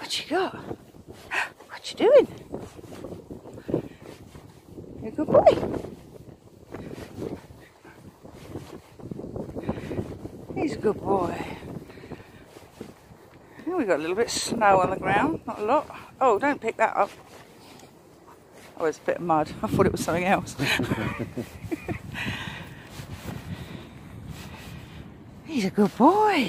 What you got? What you doing? You're a good boy. He's a good boy. Oh, we got a little bit of snow on the ground, not a lot. Oh, don't pick that up. Oh, it's a bit of mud. I thought it was something else. He's a good boy.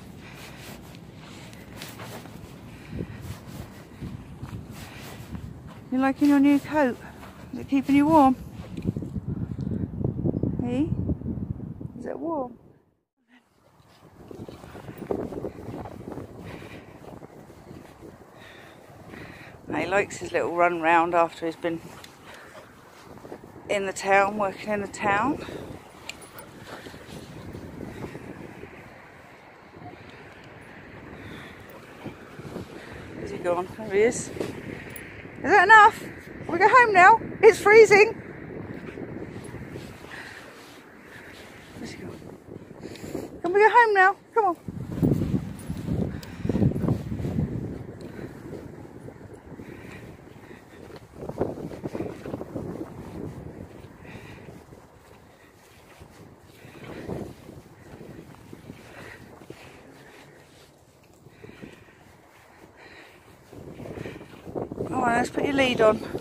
You liking your new coat? Is it keeping you warm? Hey? Is it warm? He likes his little run round after he's been in the town, working in the town. Where's he gone? There he is. Is that enough? We go home now. It's freezing. Where's he gone? Can we go home now? Come on. Come on, let's put your lead on.